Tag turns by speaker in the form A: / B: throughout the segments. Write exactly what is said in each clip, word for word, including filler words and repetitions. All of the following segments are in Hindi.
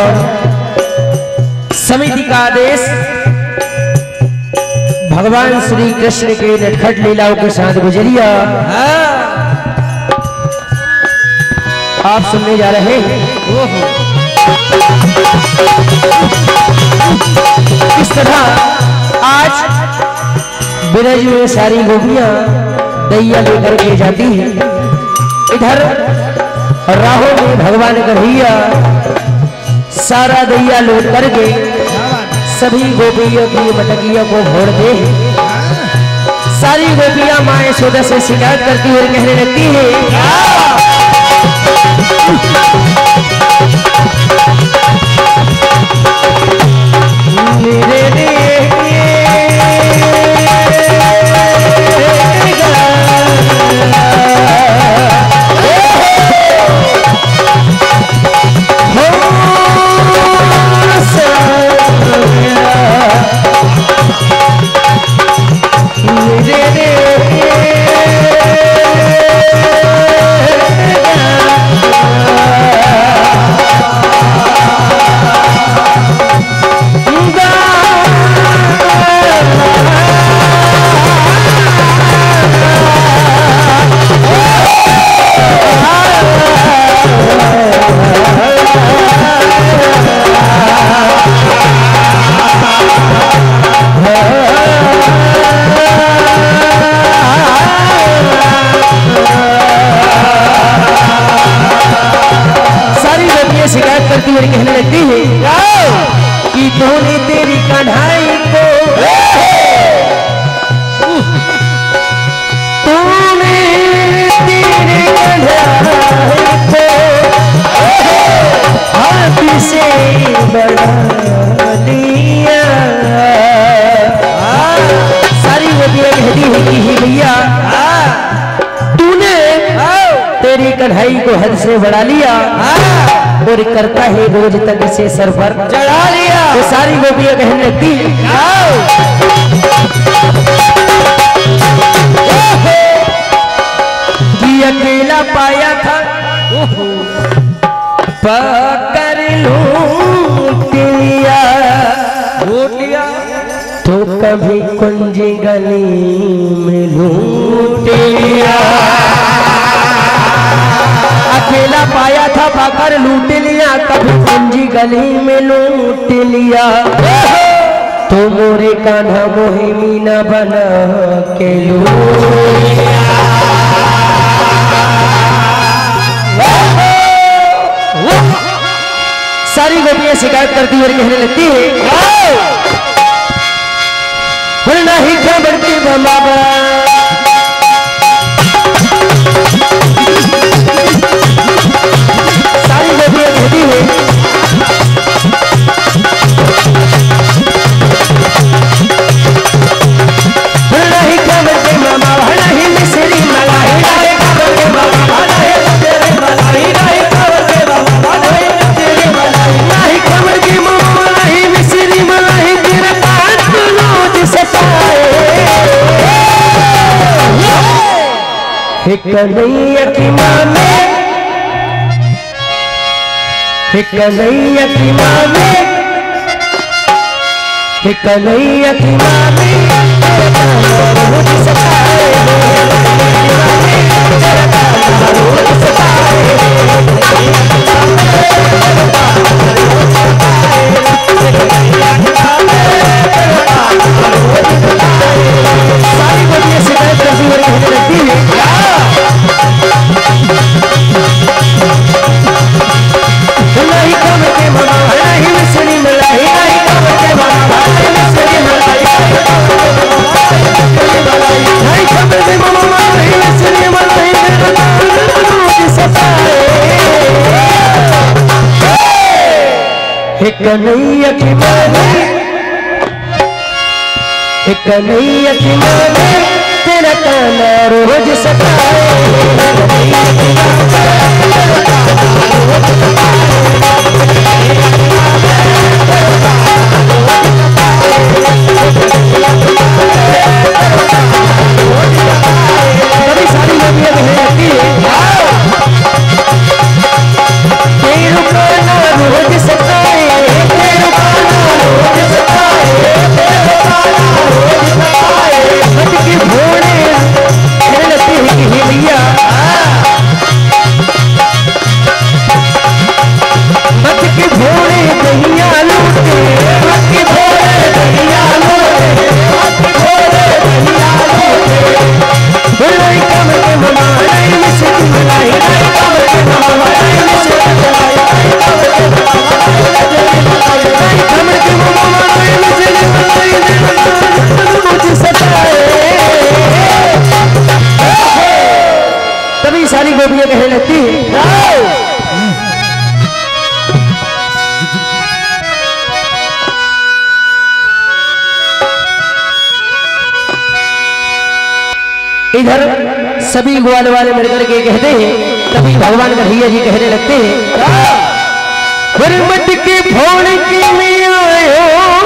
A: समिति का आदेश भगवान श्री कृष्ण के नटखट लीलाओं के साथ गुजरिया आप सुनने जा रहे हैं। इस तरह आज ब्रज में सारी गोपियां दैया लेकर के जाती हैं। इधर राहों में भगवान कन्हैया सारा दैया लूट करके सभी गोपियों की मटकियों को भोड़ दे। सारी गोपियां मां यशोदा से शिकायत करती हुई कहने लगती है कहने लगती है कि तूने तेरी कन्हई को तूने तेरी कन्हई को हाथी से बड़ा लिया। सारी गोपियां कहती है कि ही भैया तूने तेरी कन्हई को हद से बढ़ा लिया और करता है रोज तक से सर पर चढ़ा लिया। तो सारी गोपियां कहने लगती कि अकेला पाया था पकड़ लूट लिया लूट लिया तो कभी कुंजी गली में लूट लिया। अकेला पाया था पाकर लूट लिया कभी कुंजी गली में लूट लिया तो मोरे कान्हा मोहे मीना बना के लूट लिया। सारी गोपियां शिकायत करती हुई कहने लगती है नहीं खबर की बाबा सारी गोपियां कहती है नहीं खबर के मामा नहीं मिसरी मलाई नहीं खबर के मामा नहीं तेरे मलाई नहीं खबर के मामा नहीं तेरे मलाई नहीं खबर के मामा नहीं मिसरी मलाई तेरे पास रोज सताए एक कन्हैया की माने एक कन्हैया की माने एक कन्हैया की माने रोज सताए रोज सताए सारी गोपियां शिकायत करती हुई कहने लगती है नहीं कम के मामा नहीं मिसरी मलाई नहीं कम के मामा नहीं मिसरी मलाई नहीं कम के मामा नहीं मिसरी मलाई रोज सताए एक कन्हैया की माने एक कन्हैया की माने तेरा कान्हा रोज सताए कभी सारी गोपियां कहने लगती है तेरा कान्हा रोज सताए इधर सभी ग्वाल वाले मिलकर के कहते हैं, तभी भगवान कन्हैया जी कहने लगते हैं, गुरमत के फोड़ के में आयो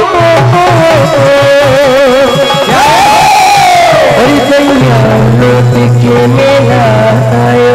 A: लौट के मेला आयो।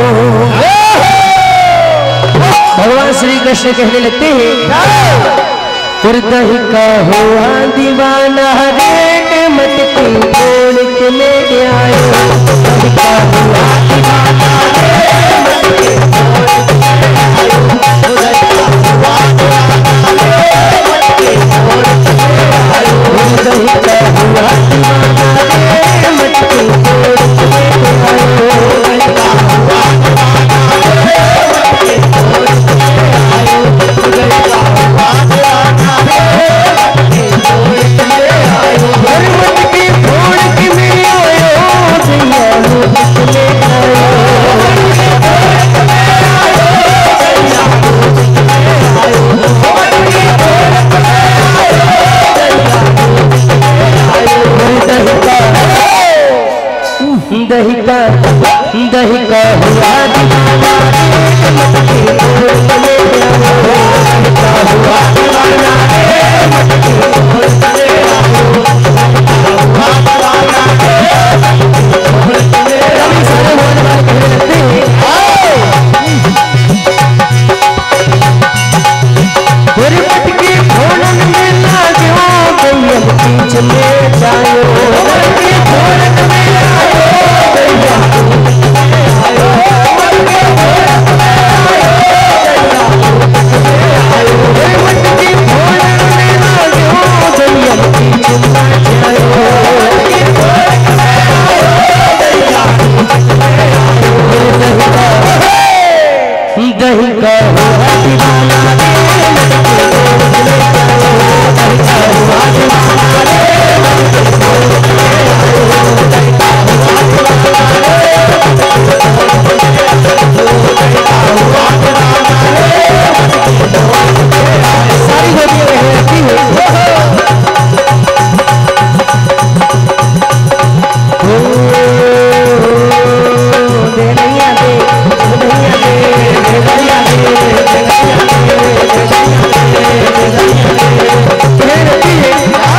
A: भगवान श्री कृष्ण कहने लगते हैं, दही का हुआ दीवाना रेट मत के फोड़ के में आयो। दही का हुआ दीवाना रेट मत के फोड़ के में आयो। दही का हुआ दीवाना रेट मत के फोड़ के में आयो। दही का हुआ दीवाना रेट मत के फोड़ के में आयो। दही का हुआ दीवाना रेट मत के फोड़ के में आयो। दही का हुआ दीवाना रेट मत के फोड़ के में आयो। गुरमत के फोड़ के में आयो। दैया लूट के में आयो। दही का दही का हुआ दीवाना रेट मत के फोड़ के में आयो। दही का हुआ दीवाना रेट मत के फोड़ के में आयो। दही का हुआ दीवाना रेट मत के फोड़ के में आयो। सारे बोल बात कहने लगते हैं, गुरमत के फोड़न में लाग्यो दैया बीच में जायो। के फोड़न में आयो दैया आयो। के फोड़न में आयो दैया आयो। गुरमत के फोड़न में लाग्यो दैया बीच में जायो। के फोड़न में आयो दैया आयो। दही का हुआ दीवाना रेट मत के फोड़ के में आयो। दही का हुआ दीवाना रेट मत के फोड़ के में आयो। दही का हुआ दीवाना रेट मत के फोड़ के में आयो। दही का हुआ दीवाना रेट मत के फोड़ के में आयो। सारी गोपियां कहने लगती हैं, दे नैया दे नैया दे दे नैया दे दे नैया दे दे नैया दे दे नैया दे। कहने लगती है,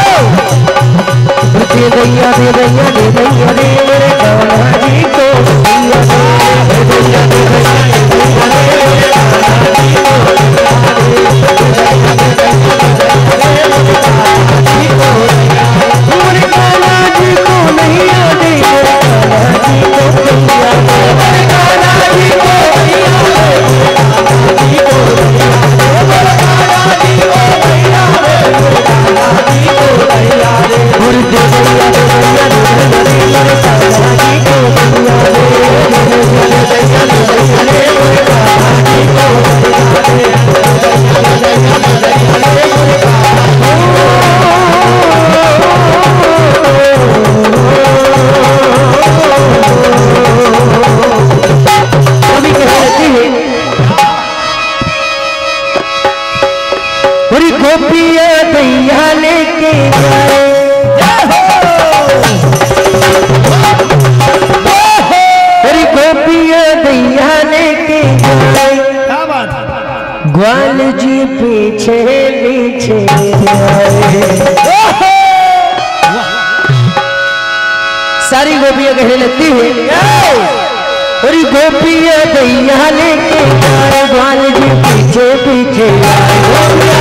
A: दे दैया दे दैया दे दैया दे मेरे कान्हा जी को दैया दे। दे दैया दे दैया दे दैया दे मेरे कान्हा जी को दैया दे। दे दैया दे दैया दे दैया दे मेरे कान्हा जी को दैया दे। मेरे कान्हा जी को नैया दे मेरे कान्हा जी को दैया दे। मेरे कान्हा जी को दैया दे मेरे कान्हा जी को दैया दे। मेरे कान्हा जी को दैया दे मेरे कान्हा जी को दैया दे। और दे दैया दे दैया दे दैया दे मेरे कान्हा जी को दैया दे। दे दैया दे दैया दे दैया दे मेरे कान्हा जी को दैया दे। दे दैया दे दैया दे दैया दे मेरे कान्हा जी को। कभी कहने लगती है, पूरी गोपिया दैया लेके जाए। पूरी गोपिया दैया लेके जाए। ग्वाल जी पीछे पीछे आए। सारी गोपियां कहने लगती है, पूरी गोपियां दैया लेके जाए। ग्वाल जी पीछे पीछे आए।